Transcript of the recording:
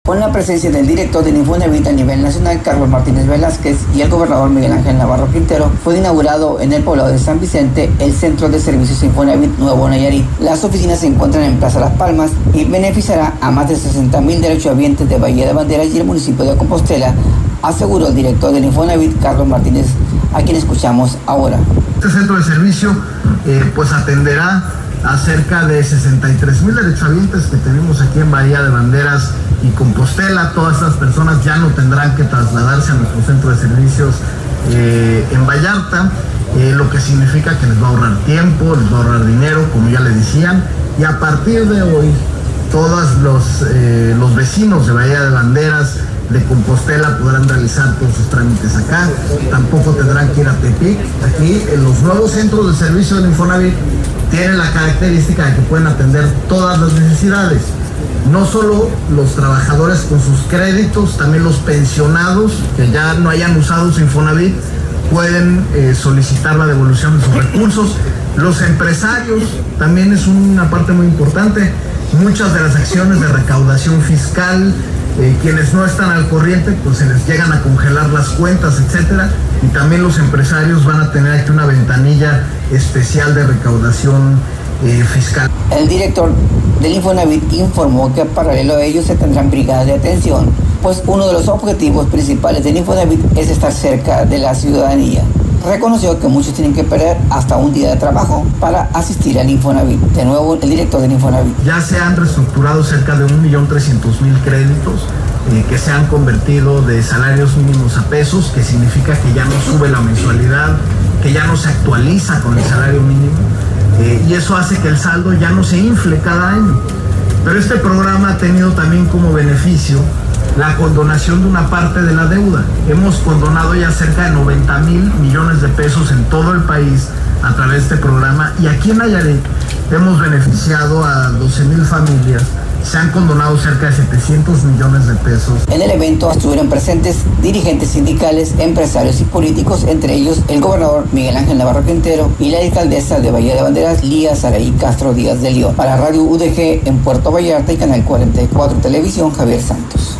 Con la presencia del director del Infonavit a nivel nacional, Carlos Martínez Velázquez, y el gobernador Miguel Ángel Navarro Quintero, fue inaugurado en el poblado de San Vicente el Centro de Servicios Infonavit Nuevo Nayarit. Las oficinas se encuentran en Plaza Las Palmas y beneficiará a más de 60,000 derechohabientes de Bahía de Banderas y el municipio de Compostela, aseguró el director del Infonavit, Carlos Martínez, a quien escuchamos ahora. Este centro de servicio pues atenderá a cerca de 63,000 derechohabientes que tenemos aquí en Bahía de Banderas y Compostela. Todas estas personas ya no tendrán que trasladarse a nuestro centro de servicios en Vallarta, lo que significa que les va a ahorrar tiempo, les va a ahorrar dinero, como ya le decían, y a partir de hoy todos los vecinos de Bahía de Banderas, de Compostela, podrán realizar todos sus trámites acá. Tampoco tendrán que ir a Tepic. Aquí en los nuevos centros de servicio del Infonavit tienen la característica de que pueden atender todas las necesidades. No solo los trabajadores con sus créditos, también los pensionados que ya no hayan usado su Infonavit pueden solicitar la devolución de sus recursos. Los empresarios también es una parte muy importante. Muchas de las acciones de recaudación fiscal, quienes no están al corriente, pues se les llegan a congelar las cuentas, etcétera, y también los empresarios van a tener aquí una ventanilla especial de recaudación fiscal. El director del Infonavit informó que paralelo a ello se tendrán brigadas de atención, pues uno de los objetivos principales del Infonavit es estar cerca de la ciudadanía. Reconoció que muchos tienen que perder hasta un día de trabajo para asistir al Infonavit. De nuevo, el director del Infonavit. Ya se han reestructurado cerca de 1.300.000 créditos que se han convertido de salarios mínimos a pesos, que significa que ya no sube la mensualidad, que ya no se actualiza con el salario mínimo, y eso hace que el saldo ya no se infle cada año. Pero este programa ha tenido también como beneficio la condonación de una parte de la deuda. Hemos condonado ya cerca de 90,000 millones de pesos en todo el país a través de este programa, y aquí en Nayarit hemos beneficiado a 12,000 familias. Se han condonado cerca de 700 millones de pesos. En el evento estuvieron presentes dirigentes sindicales, empresarios y políticos, entre ellos el gobernador Miguel Ángel Navarro Quintero y la alcaldesa de Bahía de Banderas, Lía Saraí Castro Díaz de León. Para Radio UDG en Puerto Vallarta y Canal 44 Televisión, Javier Santos.